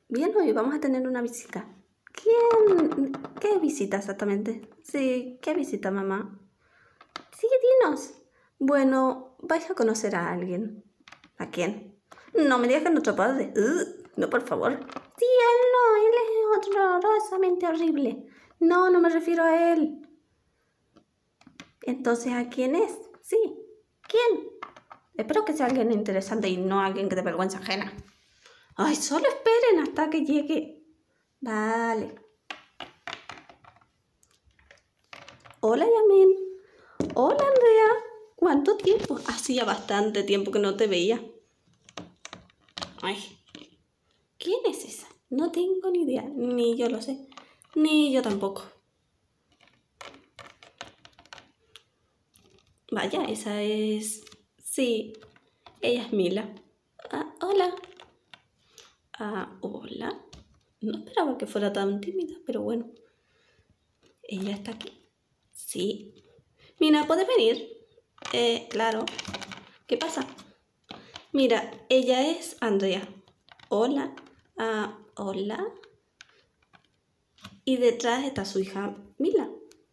Bien, hoy vamos a tener una visita. ¿Quién? ¿Qué visita exactamente? Sí, ¿qué visita, mamá? Sí, dinos. Bueno, vais a conocer a alguien. ¿A quién? No me digas que es nuestro padre. No, por favor. Sí, él no, él es horrorosamente horrible. No, no me refiero a él. Entonces, ¿a quién es? Sí. ¿Quién? Espero que sea alguien interesante y no alguien que dé vergüenza ajena. Ay, solo esperen hasta que llegue. Vale. Hola, Yamin. Hola, Andrea. ¿Cuánto tiempo? Hacía bastante tiempo que no te veía. Ay, ¿quién es esa? No tengo ni idea. Ni yo lo sé. Ni yo tampoco. Vaya, esa es... Sí, ella es Mila. Ah, hola. Ah, hola. No esperaba que fuera tan tímida, pero bueno. ¿Ella está aquí? Sí. Mira, ¿puedes venir? Claro. ¿Qué pasa? Mira, ella es Andrea. Hola. Ah, hola. Y detrás está su hija Mila.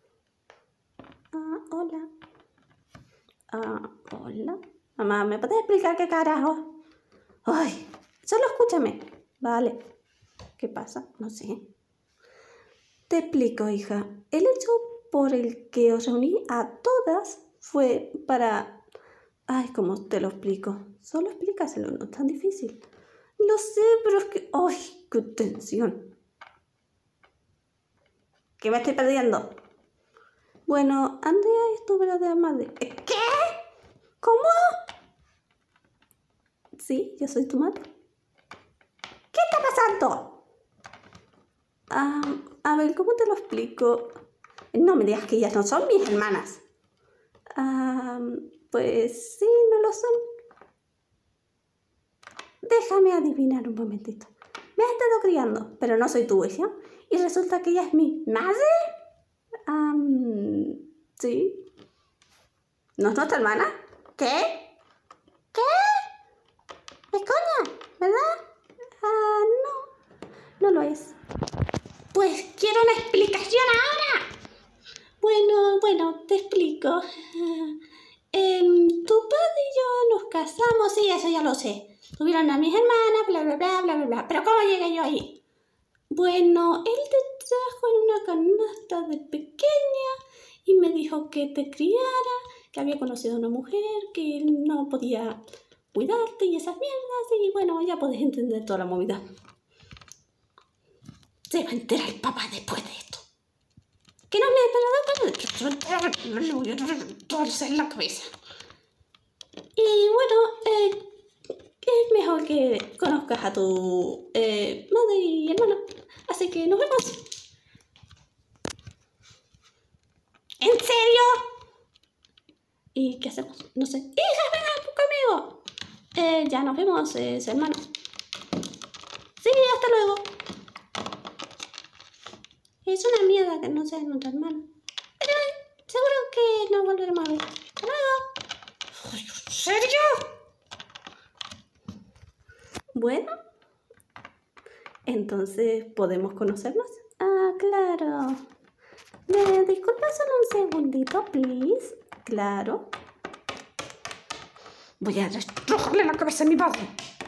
Ah, hola. Ah, hola. Mamá, ¿me puedes explicar qué carajo? Ay, solo escúchame. Vale. ¿Qué pasa? No sé. Te explico, hija. El hecho por el que os reuní a todas fue para... Ay, ¿cómo te lo explico? Solo explícaselo, no es tan difícil. Lo sé, pero es que... ¡Ay, qué tensión! ¿Qué me estoy perdiendo? Bueno, Andrea es tu verdadera madre. ¿Qué? ¿Cómo? Sí, yo soy tu madre. ¿Qué está pasando? A ver, ¿cómo te lo explico? No me digas que ellas no son mis hermanas. Pues sí, no lo son. Déjame adivinar un momentito. Me has estado criando, pero no soy tu hija. Y resulta que ella es mi madre. Sí. ¿No es nuestra hermana? ¿Qué? ¿Qué? Es coña, ¿verdad? No lo es. Pues quiero una explicación ahora. Bueno, te explico. Tu padre y yo nos casamos, sí, eso ya lo sé. Tuvieron a mis hermanas, bla, bla, bla, bla, bla, bla. Pero ¿cómo llegué yo ahí? Bueno, él te trajo en una canasta de pequeña y me dijo que te criara, que había conocido a una mujer, que no podía cuidarte y esas mierdas. Y bueno, ya podés entender toda la movida. Se va a enterar el papá después de esto. Que no me he voy a torcer la cabeza. Y bueno, es mejor que conozcas a tu madre y hermana. Así que nos vemos. ¿En serio? ¿Y qué hacemos? No sé. ¡Hija, venga conmigo! Ya nos vemos, hermanos. Sí, hasta luego. Es una mierda que no sea nuestra hermana. Pero seguro que nos volveremos a ver. ¡Hasta luego! Ay, ¿en serio? Bueno, entonces, ¿podemos conocernos? Ah, claro. Disculpa solo un segundito, please. Claro. Voy a destrojarle la cabeza a mi padre.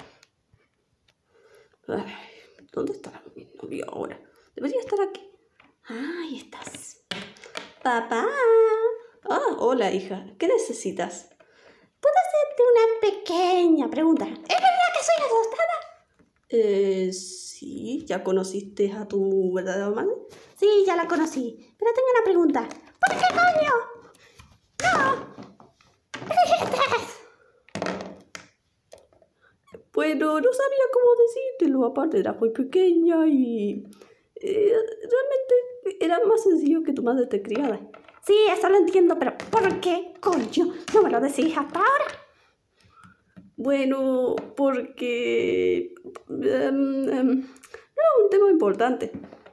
Ay, ¿dónde está mi novio ahora? Debería estar aquí. Ah, ahí estás. Papá. Ah, hola, hija. ¿Qué necesitas? ¿Puedo hacerte una pequeña pregunta? ¿Es verdad que soy asustada? Sí. ¿Ya conociste a tu verdadera madre? Sí, ya la conocí. Pero tengo una pregunta. ¿Por qué coño? ¡No! ¿Qué dijiste? Bueno, no sabía cómo decírtelo. Aparte, era muy pequeña y... realmente era más sencillo que tu madre te criara. Sí, eso lo entiendo, pero ¿por qué coño no me lo decís hasta ahora? Bueno, porque... era un tema importante.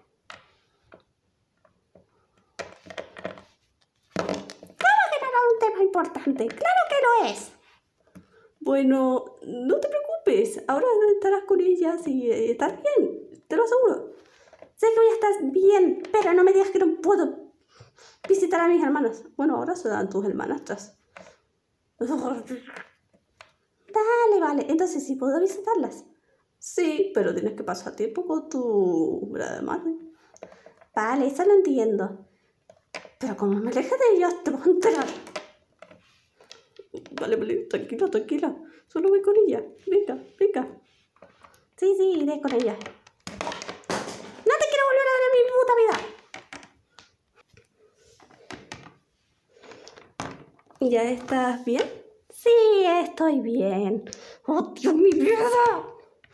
¿Cómo que no era un tema importante? ¡Claro que lo es! Bueno, no te preocupes. preocupes. Ahora estarás con ellas y estás bien, te lo aseguro. Sé que voy a estar bien, pero no me digas que no puedo visitar a mis hermanas. Bueno, ahora serán tus hermanastras. Vale. Entonces, ¿sí puedo visitarlas? Sí, pero tienes que pasar tiempo con tu madre. Vale, eso lo entiendo. Pero como me aleje de ellos, te voy a enterar. Vale, tranquila. Solo voy con ella. Venga. Sí, iré con ella. ¡No te quiero volver a ver en mi puta vida! ¿Ya estás bien? Sí, estoy bien. ¡Oh, Dios, mi vida!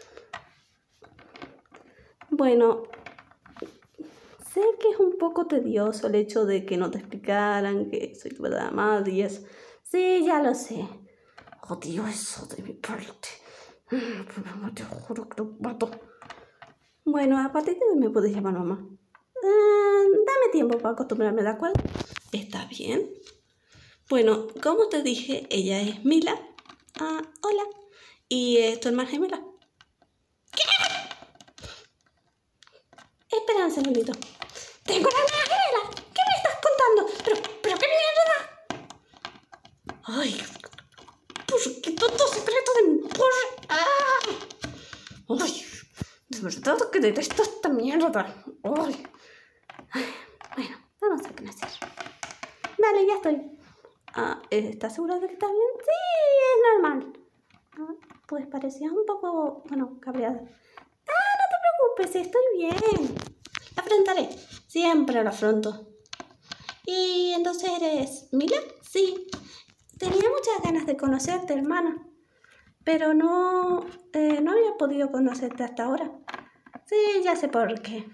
Bueno, sé que es un poco tedioso el hecho de que no te explicaran que soy tu verdadera madre y eso. Sí, ya lo sé. Odio eso de mi parte. Te juro que lo mato. Bueno, a partir de hoy me puedes llamar mamá. Dame tiempo para acostumbrarme, ¿de acuerdo? ¿Está bien? Bueno, como te dije, ella es Mila. Hola. ¿Y es tu hermana gemela? ¿Qué? Espera un segundito. ¡Tengo una hermana gemela! ¿Qué me estás contando? ¿Pero qué mierda? Ay, pues qué tonto secreto de mi porra. Ay, de verdad que detesto esta mierda. Ay. Bueno, vamos a conocer. Vale, ya estoy. ¿Estás segura de que está bien? Sí, es normal. Pues parecías un poco, cabreada. No te preocupes, estoy bien. La afrontaré. Siempre la afronto. ¿Y entonces eres Mila? Sí. Tenía muchas ganas de conocerte, hermana. Pero no había podido conocerte hasta ahora. Sí, ya sé por qué.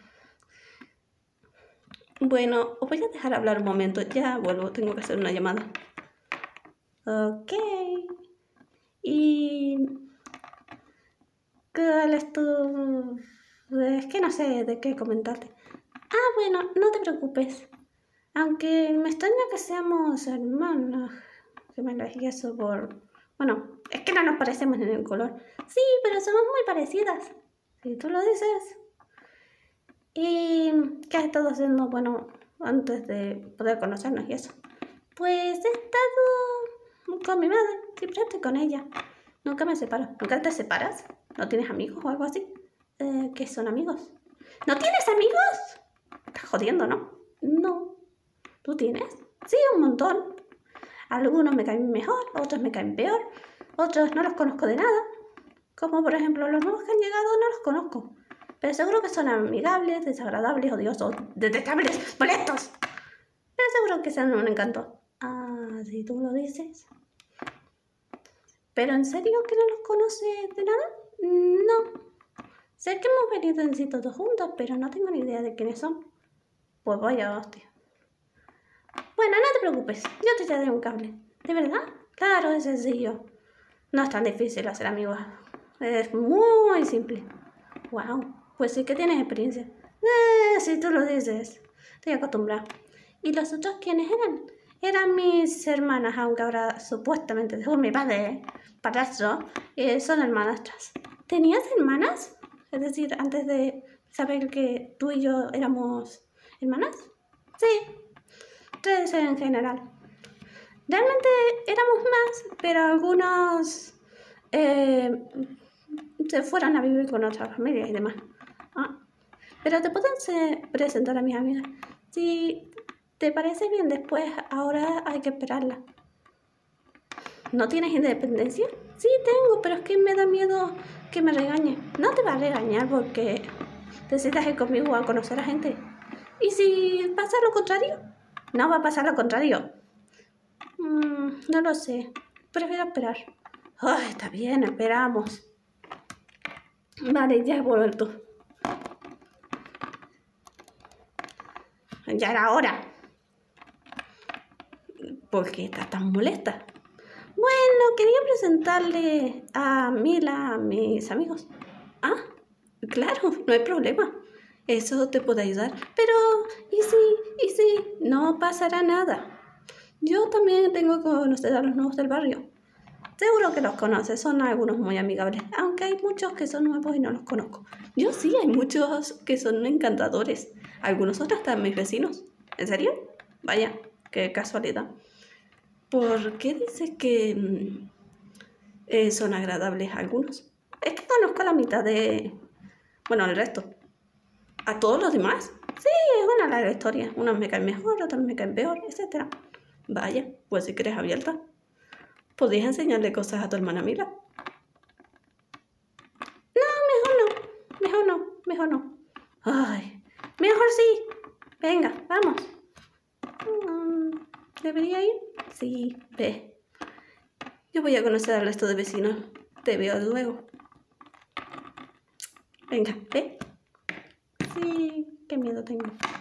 Bueno, os voy a dejar hablar un momento. Ya vuelvo, tengo que hacer una llamada. Ok. ¿Y cuál es tu...? Es que no sé de qué comentarte. Bueno, no te preocupes. Aunque me extraña que seamos hermanas gemelas y eso por... Bueno, es que no nos parecemos en el color. Sí, pero somos muy parecidas. Si tú lo dices. ¿Y qué has estado haciendo, antes de poder conocernos y eso? Pues he estado con mi madre. Siempre estoy con ella. Nunca me separo. ¿Nunca te separas? ¿No tienes amigos o algo así? ¿Qué son amigos? ¿No tienes amigos? Estás jodiendo, ¿no? No. ¿Tú tienes? Sí, un montón. Algunos me caen mejor, otros me caen peor, otros no los conozco de nada. Como por ejemplo los nuevos que han llegado no los conozco. Pero seguro que son amigables, desagradables, odiosos, detestables, molestos. Pero seguro que sean un encanto. Si tú lo dices. ¿Pero en serio que no los conoces de nada? No. Sé que hemos venido en sí todos juntos, pero no tengo ni idea de quiénes son. Pues vaya hostia. Bueno, no te preocupes, yo te daré un cable. ¿De verdad? Claro, es sencillo. No es tan difícil hacer amigos. Es muy simple. Wow, pues sí que tienes experiencia. Si tú lo dices. Estoy acostumbrada. ¿Y los otros quiénes eran? Eran mis hermanas, aunque ahora supuestamente, según mi padre, padrastro, son hermanastras. ¿Tenías hermanas? Es decir, antes de saber que tú y yo éramos hermanas. Sí, 3 en general. Realmente éramos más, pero algunos se fueron a vivir con otras familias y demás. Pero te puedo presentar a mis amigas. Si te parece bien después, ahora hay que esperarla. ¿No tienes independencia? Sí, tengo, pero es que me da miedo que me regañe. No te va a regañar porque necesitas ir conmigo a conocer a gente. ¿Y si pasa lo contrario? No va a pasar lo contrario. No lo sé. Prefiero esperar. Está bien, esperamos. Vale, ya he vuelto. Ya era hora. ¿Por qué estás tan molesta? Bueno, quería presentarle a Mila a mis amigos. Claro, no hay problema. Eso te puede ayudar. Pero, ¿y si? No pasará nada. Yo también tengo que conocer a los nuevos del barrio. Seguro que los conoces, son algunos muy amigables, aunque hay muchos que son nuevos y no los conozco. Yo sí, hay muchos que son encantadores. Algunos son hasta mis vecinos. ¿En serio? Vaya, qué casualidad. ¿Por qué dices que son agradables algunos? Es que conozco a la mitad de... Bueno, el resto. ¿A todos los demás? Sí, es una larga historia. Unos me caen mejor, otros me caen peor, etc. Vaya, pues si quieres abierta. ¿Podrías enseñarle cosas a tu hermana Mila? No, mejor no. Ay, mejor sí. Venga, vamos. ¿Debería ir? Sí, ve. Yo voy a conocer al resto de vecinos. Te veo luego. Venga, ve. Sí, qué miedo tengo.